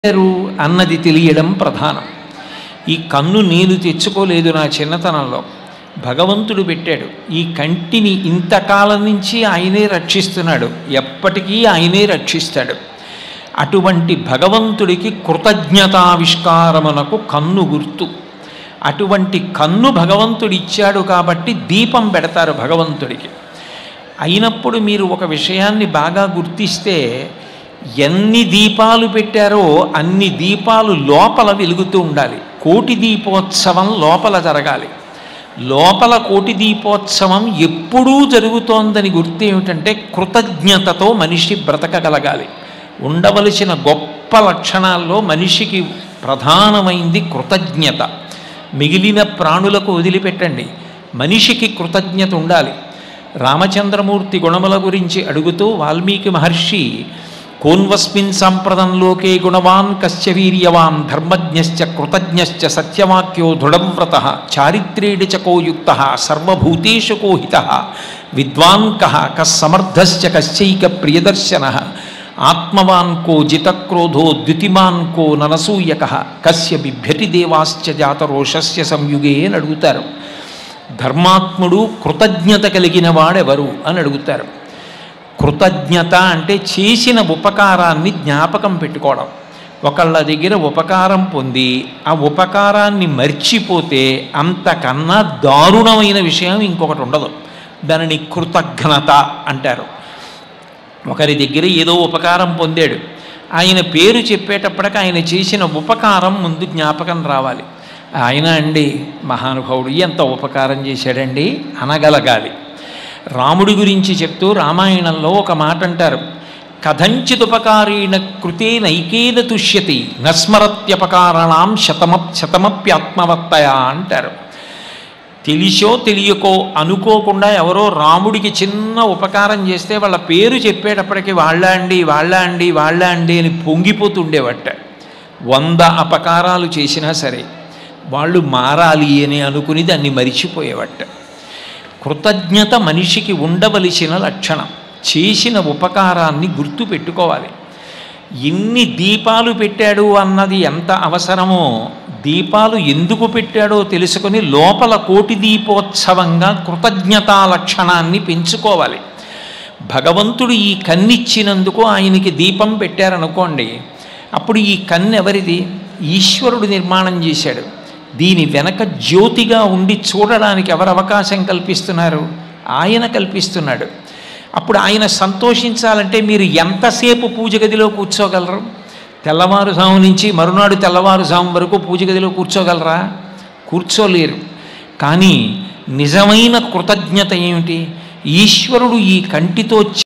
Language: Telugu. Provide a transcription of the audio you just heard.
అన్నది తెలియడం ప్రధానం. ఈ కన్ను నేను తెచ్చుకోలేదు నా చిన్నతనంలో, భగవంతుడు పెట్టాడు. ఈ కంటిని ఇంతకాలం నుంచి ఆయనే రక్షిస్తున్నాడు, ఎప్పటికీ ఆయనే రక్షిస్తాడు. అటువంటి భగవంతుడికి కృతజ్ఞతావిష్కారమునకు కన్ను గుర్తు. అటువంటి కన్ను భగవంతుడు ఇచ్చాడు కాబట్టి దీపం పెడతారు భగవంతుడికి. అయినప్పుడు మీరు ఒక విషయాన్ని బాగా గుర్తిస్తే, ఎన్ని దీపాలు పెట్టారో అన్ని దీపాలు లోపల వెలుగుతూ ఉండాలి. కోటి దీపోత్సవం లోపల జరగాలి. లోపల కోటి దీపోత్సవం ఎప్పుడూ జరుగుతోందని గుర్తు ఏమిటంటే, కృతజ్ఞతతో మనిషి బ్రతకగలగాలి. ఉండవలసిన గొప్ప లక్షణాల్లో మనిషికి ప్రధానమైంది కృతజ్ఞత. మిగిలిన ప్రాణులకు వదిలిపెట్టండి, మనిషికి కృతజ్ఞత ఉండాలి. రామచంద్రమూర్తి గుణముల గురించి అడుగుతూ వాల్మీకి మహర్షి, కోన్వస్మిన్ సాంప్రదం లోకే గుణవాన్ కస్య వీర్యవాన్ ధర్మజ్ఞశ్చ కృతజ్ఞశ్చ సత్యవాక్యో దృఢవ్రతః చారిత్రేణ చ కో యుక్తః సర్వభూతేషు కో హితః విద్వాన్ కః కస్సమర్థశ్చ కశ్చైక ప్రియదర్శనః ఆత్మవాన్ కో జితక్రోధో ద్యుతిమాన్ కో ననసూయకః కస్య బిభ్యతి దేవాశ్చ జాతరోషస్య సంయుగే అని అడుగుతారు. ధర్మాత్ముడు కృతజ్ఞత కలిగిన వాడెవరు అని అడుగుతారు. కృతజ్ఞత అంటే చేసిన ఉపకారాన్ని జ్ఞాపకం పెట్టుకోవడం. ఒకళ్ళ దగ్గర ఉపకారం పొంది ఆ ఉపకారాన్ని మర్చిపోతే అంతకన్నా దారుణమైన విషయం ఇంకొకటి ఉండదు. దానిని కృతజ్ఞత అంటారు. ఒకరి దగ్గర ఏదో ఉపకారం పొందాడు, ఆయన పేరు చెప్పేటప్పటికి ఆయన చేసిన ఉపకారం ముందు జ్ఞాపకం రావాలి. ఆయన అండి మహానుభావుడు, ఎంత ఉపకారం చేశాడండి అనగలగాలి. రాముడి గురించి చెప్తూ రామాయణంలో ఒక మాట అంటారు, కథంచిదుపకారేణ కృతే నైకేన తుష్యతి నస్మరత్యపకారణాం శతమప్యాత్మవత్తయా అంటారు. తెలిసో తెలియకో అనుకోకుండా ఎవరో రాముడికి చిన్న ఉపకారం చేస్తే వాళ్ళ పేరు చెప్పేటప్పటికి వాళ్ళ అండి అని పొంగిపోతుండేవట. 100 అపకారాలు చేసినా సరే వాళ్ళు మారాలి అని అనుకుని దాన్ని మరిచిపోయేవట. కృతజ్ఞత మనిషికి ఉండవలసిన లక్షణం. చేసిన ఉపకారాన్ని గుర్తు పెట్టుకోవాలి. ఎన్ని దీపాలు పెట్టాడు అన్నది ఎంత అవసరమో, దీపాలు ఎందుకు పెట్టాడో తెలుసుకొని లోపల కోటి దీపోత్సవంగా కృతజ్ఞతా లక్షణాన్ని పెంచుకోవాలి. భగవంతుడు ఈ కన్నిచ్చినందుకు ఆయనకి దీపం పెట్టారనుకోండి, అప్పుడు ఈ కన్ను ఎవరిది? ఈశ్వరుడు నిర్మాణం చేశాడు. దీని వెనక జ్యోతిగా ఉండి చూడడానికి ఎవరు అవకాశం కల్పిస్తున్నారు? ఆయన కల్పిస్తున్నాడు. అప్పుడు ఆయన సంతోషించాలంటే మీరు ఎంతసేపు పూజ గదిలో కూర్చోగలరు? తెల్లవారుజాము నుంచి మరునాడు తెల్లవారుజాము వరకు పూజ గదిలో కూర్చోగలరా? కూర్చోలేరు. కానీ నిజమైన కృతజ్ఞత ఏమిటి? ఈశ్వరుడు ఈ కంటితో